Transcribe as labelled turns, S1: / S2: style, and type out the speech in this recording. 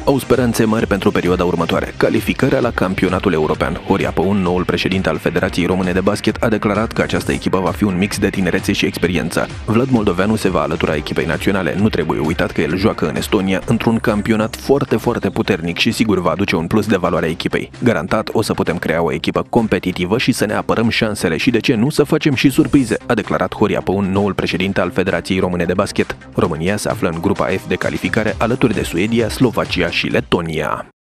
S1: au speranțe mari pentru perioada următoare, calificarea la campionatul european. Horia Păun, noul președinte al Federației Române de Basket, a declarat că această echipă va fi un mix de tinerețe și experiență. Vlad Moldoveanu se va alătura echipei naționale. Nu trebuie uitat că el joacă în Estonia într-un campionat foarte puternic și sigur va aduce un plus de valoare echipei. Garantat o să putem crea o echipă competitivă și să ne apărăm șansele și, de ce nu, să facem și surprize, a declarat Horia Păun, noul președinte al Federației Române de Basket. România se află în grupa F de calificare alături de Suedia, Slovacia și Letonia.